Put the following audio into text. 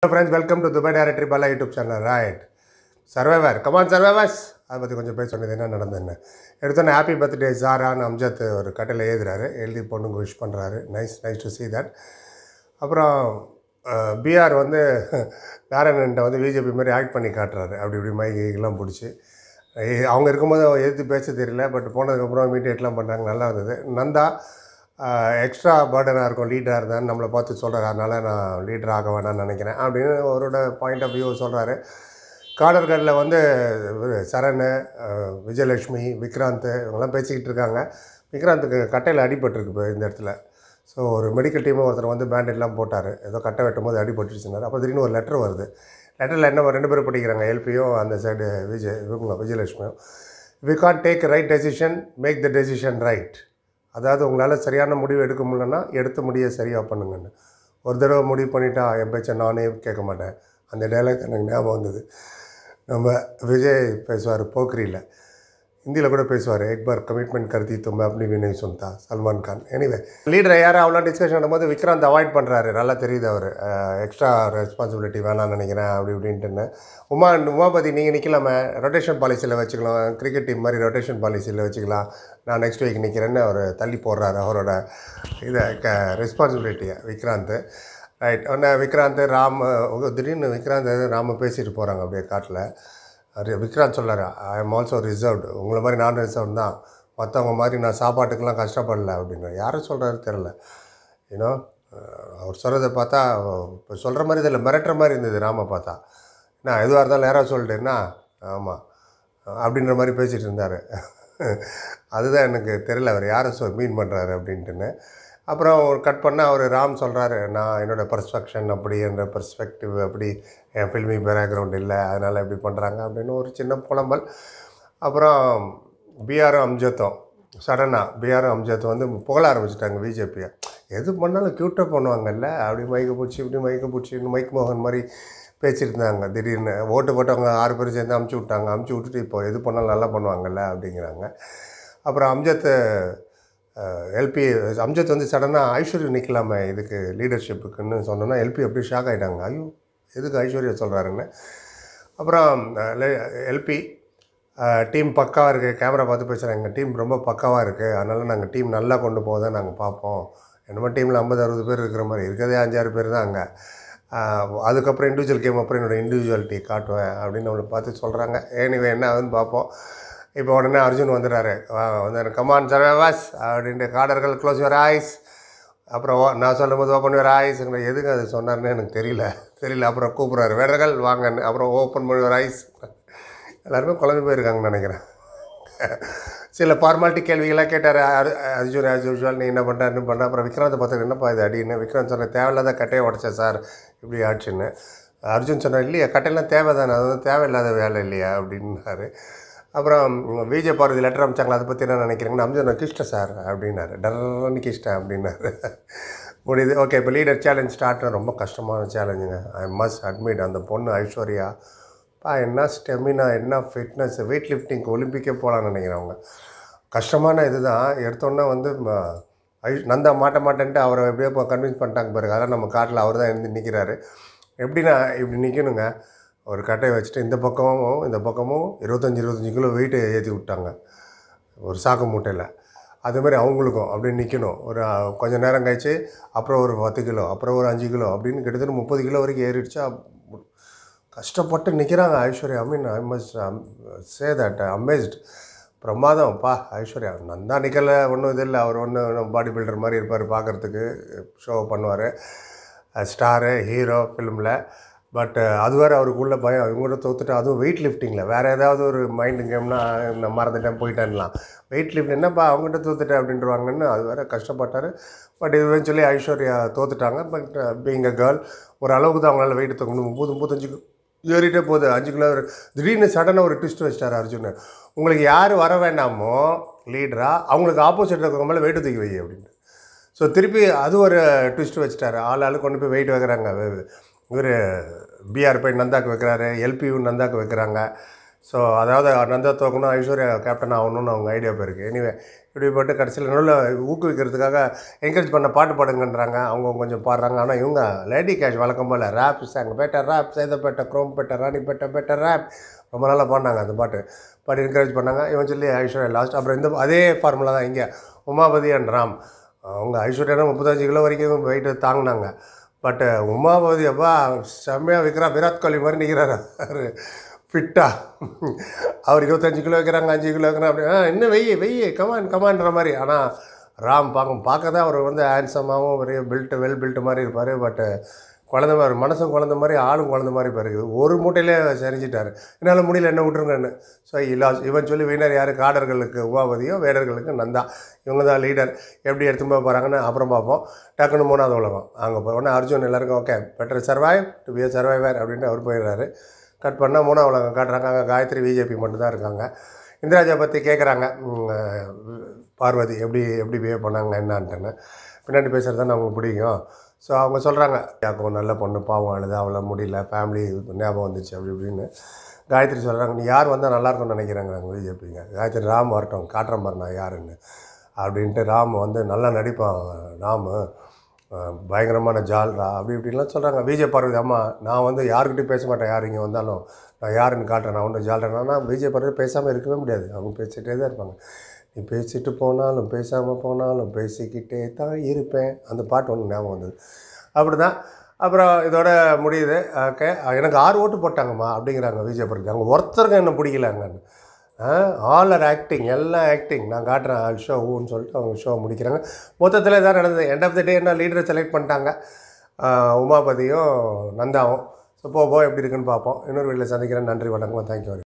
Hello friends, welcome to Dubai Directory Bala YouTube channel. Right. Survivor. Come on survivors. அதை பற்றி கொஞ்சம் பேச சொன்னது என்ன நடந்ததுன்னு எடுத்தோன்னே ஹாப்பி பர்த்டே ஜாரான்னு அம்ஜத் ஒரு கட்டையில் எழுதுறாரு, எழுதி பொண்ணுங்க விஷ் பண்ணுறாரு. Nice to see that. அப்புறம் பிஆர் வந்து நாராயணன்ட்ட வந்து பிஜேபி மாதிரி ஆக்ட் பண்ணி காட்டுறாரு. அப்படி இப்படி மைக்கெல்லாம் பிடிச்சி அவங்க இருக்கும்போது எதிர்த்து பேச தெரியல, பட் போனதுக்கப்புறம் இமீடியேட்லாம் பண்ணுறாங்க. நல்லா இருந்தது. நந்தா எக்ஸ்ட்ரா பேர்டனாக இருக்கும் லீடராக இருந்தான்னு நம்மளை பார்த்து சொல்கிறாரு, அதனால் நான் லீடர் ஆக வேணான்னு நினைக்கிறேன் அப்படின்னு அவரோட பாயிண்ட் ஆஃப் வியூ சொல்கிறாரு. காடர்களில் வந்து சரண், விஜயலட்சுமி, விக்ராந்த் இவங்கெல்லாம் பேசிக்கிட்டு இருக்காங்க. விக்ராந்துக்கு கட்டையில் அடிபட்டுருக்கு இப்போ இந்த இடத்துல. ஸோ ஒரு மெடிக்கல் டீமும் ஒருத்தர் வந்து பேண்டேட்லாம் போட்டார், ஏதோ கட்டை வெட்டும் போது அடிபட்டுருச்சுனார். அப்போ திடீர்னு ஒரு லெட்டர் வருது. லெட்டரில் என்ன 2 பேரும் படிக்கிறாங்க, எல்பியும் அந்த சைடு விஜயலட்சுமியும். We can take right decision, make the decision right. அதாவது உங்களால் சரியான முடிவு எடுக்க முடியலன்னா எடுத்த முடியை சரியாக பண்ணுங்கன்னு. ஒரு தடவை முடிவு பண்ணிட்டா என் பேச்சை நானே கேட்க மாட்டேன். அந்த டைலாக் எனக்கு ஞாபகம் வந்தது. நம்ம விஜய் பேசுவார் போக்ரியில், ஹிந்தியில் கூட பேசுவார், எக் பார் கமிட்மெண்ட் கருதி தும்ப அப்படி வினய் சொந்தா சல்மான் கான். எனிவே லீடரை யாரும் அவ்வளோ டிஸ்கஷன் பண்ணும்போது விக்ராந்த் அவாய்ட் பண்ணுறாரு. நல்லா தெரியுது அவர் எக்ஸ்ட்ரா ரெஸ்பான்சிபிலிட்டி வேணாம்னு நினைக்கிறேன் அப்படி இப்படின்ட்டுன்னு. உமாபதி நீங்கள் நிற்கலாமே, ரொட்டேஷன் பாலிசியில் வச்சுக்கலாம், கிரிக்கெட் டீம் மாதிரி ரொட்டேஷன் பாலிசியில் வச்சுக்கலாம், நான் நெக்ஸ்ட் வீக் நிற்கிறேன்னு அவர் தள்ளி போடுறாரு அவரோட இதை ரெஸ்பான்சிபிலிட்டியை விக்ராந்த். ரைட். உடனே விக்ராந்த் ராம் திடீர்னு விக்ராந்த் ராம பேசிட்டு போகிறாங்க அப்படியே காட்டில். விக்ராந்த் சொல்கிறார், ஐ எம் ஆல்சோ ரிசர்வ்டு, உங்களை மாதிரி நான் ரிசர்வ் தான், மற்றவங்க மாதிரி நான் சாப்பாட்டுக்கெலாம் கஷ்டப்படல அப்படின்னு. யாரும் சொல்கிறாரு தெரில. ஏன்னோ அவர் சொல்கிறத பார்த்தா இப்போ சொல்கிற மாதிரி இதில் மிரட்டுற மாதிரி இருந்தது. ராம பார்த்தா நான் எதுவாக இருந்தாலும் யாராவது சொல்லிட்டேன்னா ஆமாம் அப்படின்ற மாதிரி பேசிகிட்டு இருந்தார். அதுதான் எனக்கு தெரியல அவர் யாரை மீன் பண்ணுறாரு அப்படின்ட்டுன்னு. அப்புறம் கட் பண்ணால் அவர் ராம் சொல்கிறாரு, நான் என்னோடய பர்ஸ்பெக்ஷன் அப்படி, என்ற பர்ஸ்பெக்டிவ் அப்படி, என் ஃபில்மி பேக்ரவுண்ட் இல்லை, அதனால் இப்படி பண்ணுறாங்க அப்படின்னு ஒரு சின்ன புலம்பல். அப்புறம் பிஆரும் அம்ஜத்தும் சடனாக பிஆரும் அம்ஜத்தும் வந்து புகழ ஆரம்பிச்சிட்டாங்க பிஜேபியை. எது பண்ணாலும் க்யூட்டாக பண்ணுவாங்கல்ல, அப்படி மைக்கு பிடிச்சி இப்படி மைக்கு பிடிச்சி மைக் மோகன் மாதிரி பேசிட்டு இருந்தாங்க. திடீர்னு ஓட்டு போட்டவங்க 6 பேர் சேர்ந்து அமுச்சு விட்டுட்டு இப்போ எது பண்ணாலும் நல்லா பண்ணுவாங்கல்ல அப்படிங்கிறாங்க. அப்புறம் அம்ஜத் வந்து சடனாக ஐஸ்வர்யா நிற்கலாமே இதுக்கு லீடர்ஷிப்புக்குன்னு சொன்னோன்னா எல்பி அப்படியே ஷாக் ஆகிட்டாங்க. ஐயோ எதுக்கு ஐஸ்வர்யா சொல்கிறாருன்னு. அப்புறம் எல்பி டீம் பக்காவாக இருக்குது, கேமரா பார்த்து பேசுகிறாங்க, எங்கள் டீம் ரொம்ப பக்காவாக இருக்குது, அதனால் நாங்கள் டீம் நல்லா கொண்டு போக தான் நாங்கள் பார்ப்போம். என்னமோ டீமில் 50-60 பேர் இருக்கிற மாதிரி இருக்கிறதே 5-6 பேர் தான் அங்கே. அதுக்கப்புறம் இண்டிவிஜுவல் கேம் அப்புறம் என்னோடய இண்டிவிஜுவாலிட்டி காட்டுவேன் அப்படின்னு நம்மளை பார்த்து சொல்கிறாங்க. ஏனிவே என்ன ஆகுதுன்னு பார்ப்போம். இப்போ உடனே அர்ஜுன் வந்துடுறாரு, வந்து கமான் சர்வைவர்ஸ் அப்படின்ட்டு, காடர்கள் க்ளோஸ் யுவர் ஐஸ். அப்புறம் நான் சொல்லும்போது ஓப்பன் யுவர் ஐஸ், எதுக்கு அது சொன்னார்னு எனக்கு தெரியல. அப்புறம் கூப்பிட்றாரு, வேடர்கள் வாங்கன்னு. அப்புறம் ஓப்பன் பண்ணி யுவர் ஐஸ். எல்லாருமே குழம்பு போயிருக்காங்கன்னு நினைக்கிறேன். சில ஃபார்மாலிட்டி கேள்விகளாக கேட்டார் அர்ஜுன். ஆஸ் யூஷுவல் நீ என்ன பண்ணுறாருன்னு பண்ண. அப்புறம் விக்ராந்த் பார்த்து என்னப்பா இது அடின்னு. விக்ராந்த் சொன்ன தேவையில்லாத கட்டையை உடச்சேன் சார் இப்படி ஆச்சுன்னு. அர்ஜுன் சொன்னார், இல்லையா கட்டையெல்லாம் தேவை தானே, அது வந்து தேவையில்லாத வேலை இல்லையா அப்படின்னாரு. அப்புறம் விஜய் பார்வதி லெட்டர் அமிச்சாங்களா, அதை பற்றி என்ன நினைக்கிறீங்கன்னு. அமிச்சா கிஷ்ட சார் அப்படின்னாரு. டர்ன்னு கிஷ்டேன் அப்படின்னாரு. முடியுது. ஓகே, இப்போ லீடர் சேலஞ்ச் ஸ்டார்ட். ரொம்ப கஷ்டமான சேலஞ்சுங்க, ஐ மஸ்ட் அட்மிட். அந்த பொண்ணு ஐஸ்வர்யா என்ன ஸ்டெமினா, என்ன ஃபிட்னஸ், வெயிட் லிஃப்டிங்க்கு ஒலிம்பிக்கே போகலான்னு நினைக்கிறவங்க. கஷ்டமான இது தான். எடுத்தோன்னே வந்து நந்தா மாட்டேன்ட்டு அவரை எப்படியோ இப்போ கன்வின்ஸ் பண்ணிட்டாங்க பாருங்க. அதெல்லாம் நம்ம காட்டில் அவர் தான் எழுந்து நிற்கிறாரு. எப்படின்னா இப்படி நிற்கணுங்க, ஒரு கட்டையை வச்சுட்டு இந்த பக்கமும் 25 கிலோ வெயிட்டு ஏற்றி விட்டாங்க ஒரு சாக்கு மூட்டையில். அதுமாதிரி அவங்களுக்கும் அப்படியே நிற்கணும். ஒரு கொஞ்சம் நேரம் கழிச்சு அப்புறம் ஒரு 10 கிலோ, அப்புறம் ஒரு 5 கிலோ அப்படின்னு கிட்டத்தட்ட 30 கிலோ வரைக்கும் ஏறிடுச்சா. கஷ்டப்பட்டு நிற்கிறாங்க Aishwarya. I must say that amazed. பிரமாதம்ப்பா ஐஸ்வர்யா. நந்தா நிற்கலை, ஒன்றும் இது இல்லை. அவர் ஒன்றும் பாடி பில்டர் மாதிரி இருப்பார், பார்க்குறதுக்கு ஷோ பண்ணுவார், ஸ்டாரு ஹீரோ ஃபிலிமில். பட் அது வேறு அவருக்குள்ள பயம், இவங்கள்ட்ட தோத்துட்டு, அதுவும் வெயிட் லிஃப்டிங்கில். வேறு ஏதாவது ஒரு மைண்டு கேம்னா நான் மறந்துட்டேன் போயிட்டேன்லாம். வெயிட் லிஃப்ட் என்னப்பா அவங்ககிட்ட தோத்துட்டேன் அப்படின்றவாங்கன்னு அது வேறு கஷ்டப்பட்டார். பட் இவென்ச்சுவலி ஐஸ்வர்யா தோத்துட்டாங்க. பட் பீயிங் அ கேர்ள் ஒரு அளவுக்கு தான் அவங்களால வெயிட் தூக்கணும். 30-35 ஏறிட்டே போகுது, 5 கிலோ. திடீர்னு சடனாக ஒரு ட்விஸ்ட் வச்சிட்டார் அர்ஜுன். உங்களுக்கு யார் வர வேண்டாமோ லீடராக, அவங்களுக்கு ஆப்போசிட்டில் இருக்கிற மேலே வெயிட்டு தூக்கி வை அப்படின்ட்டு. ஸோ திருப்பி அது ஒரு ட்விஸ்ட் வச்சுட்டார். ஆள் கொண்டு போய் வெயிட் வைக்கிறாங்க. இவர் பிஆர் போய் நந்தாக்கு வைக்கிறாரு, எல்பியும் நந்தாக்கு வைக்கிறாங்க. ஸோ அதாவது நந்தா தோக்கணும், ஐஸ்வர்யா கேப்டன் ஆகணும்னு அவங்க ஐடியா போயிருக்கு. எனிவே இப்படி போட்டு கடைசியில் நடுவில் ஊக்குவிக்கிறதுக்காக என்கரேஜ் பண்ண பாட்டு பாடுங்கன்றாங்க. அவங்க கொஞ்சம் பாடுறாங்க. ஆனால் இவங்க லேடி கேஷ் வழக்கம் போல் ரேப் சாங் பெட்டர் ரேப் சேதப்பேட்டை க்ரோம் பெட்டர் ராணி பெட்டர் ரேப் ரொம்ப நல்லா பாடினாங்க அந்த பாட்டு. பாட்டு என்கரேஜ் பண்ணாங்க. இவன் சொல்லி ஐஸ்வர்யா லாஸ்ட். அப்புறம் இந்த அதே ஃபார்முலா தான் இங்கே உமாபதி அண்ட் ராம். அவங்க ஐஸ்வர்யா 35 கிலோ வரைக்கும் வெயிட்டு தாங்கினாங்க. பட்டு உமாபதி அப்பா செம்மையாக விராட் கோலி மாதிரி நிற்கிறாரு ஃபிட்டா. அவர் 25 கிலோ வைக்கிறாங்க, 5 கிலோ வைக்கிறாங்க, அப்படி இன்னும் வெய்ய கமான்ற மாதிரி. ஆனால் ராம் பார்க்க தான் அவர் வந்து ஹேண்ட்ஸமாகவும் பெரிய வெல் பில்ட்டு மாதிரி இருப்பார். பட்டு குழந்த மாதிரி மனசும் குழந்த மாதிரி ஆளும் குழந்த மாதிரி பாருங்க. ஒரு மூட்டையிலே செறிஞ்சிட்டார். என்னால் முடியல என்ன விட்டுருங்கன்னு. ஸோ இவன் சொல்லி வினர் யார்? காடர்களுக்கு உமாபதியும் வேடர்களுக்கு நந்தா. இவங்க தான் லீடர். எப்படி எடுத்துன்னு போய் போகிறாங்கன்னு அப்புறம் பார்ப்போம். டக்குன்னு 3வது உலகம் அங்கே போய் அர்ஜுன் எல்லாருக்கும் okay better survive to be survivor அப்படின்ட்டு அவர் போயிடுறாரு. கட் பண்ணால் 3வது உலகம் காட்டுறாங்க. அங்கே காயத்ரி பிஜேபி மட்டும்தான் இருக்காங்க. இந்திராஜா பற்றி கேட்குறாங்க. பார்வதி எப்படி பிஹேவ் பண்ணாங்க என்னான்ட்டுன்னு. பின்னாடி பேசுகிறது தான் நமக்கு பிடிக்கும். ஸோ அவங்க சொல்கிறாங்க யாக்கும் நல்ல பொண்ணு பாவம் அழுது அவளை முடியல ஃபேமிலி ஞாபகம் வந்துச்சு அப்படி இப்படின்னு. காயத்ரி சொல்கிறாங்க நீ யார் வந்தால் நல்லாயிருக்கும்னு நினைக்கிறாங்க நாங்கள் பிஜேபிங்க. காயத்ரி ராம் வரட்டும் காட்டுறேன் பாரு நான் யாருன்னு அப்படின்ட்டு. ராம் வந்து நல்லா நடிப்பான். ராம் பயங்கரமான ஜால்ரா அப்படி இப்படின்லாம் சொல்கிறாங்க. விஜய் பார்வதி அம்மா நான் வந்து யாருக்கிட்டையும் பேச மாட்டேன். யார் இங்கே வந்தாலும் நான் யாருன்னு காட்டுறேன். நான் ஒன்றும் ஜால்ரேன்னா விஜய் பார்வதி பேசாமல் இருக்கவே முடியாது. அவங்க பேசிகிட்டே தான் இருப்பாங்க. நீ பேசிட்டு போனாலும் பேசாமல் போனாலும் பேசிக்கிட்டே தான் இருப்பேன். அந்த பாட்டு ஒன்று ஞாபகம் வந்தது. அப்படி தான். அப்புறம் இதோட முடியுது. ஓகே எனக்கு 6 ஓட்டு போட்டாங்கம்மா அப்படிங்கிறாங்க விஜய் பார்வதி. அவங்க ஒருத்தருங்க என்ன பிடிக்கலாங்கன்னு. ஆல் ஆர் ஆக்டிங், எல்லாம் ஆக்டிங். நான் காட்டுறேன் ஆல் ஷோ ஊன்னு சொல்லிட்டு அவங்க ஷோ முடிக்கிறாங்க. மொத்தத்தில் இதான் நடந்தது. எண்ட் ஆஃப் த டே என்ன லீடரை செலக்ட் பண்ணிட்டாங்க உமாபதியும் நந்தாவும். ஸோ எப்படி இருக்குன்னு பார்ப்போம். இன்னொரு வீட்டில் சந்திக்கிறேன். நன்றி வணக்கம். தேங்க்யூ.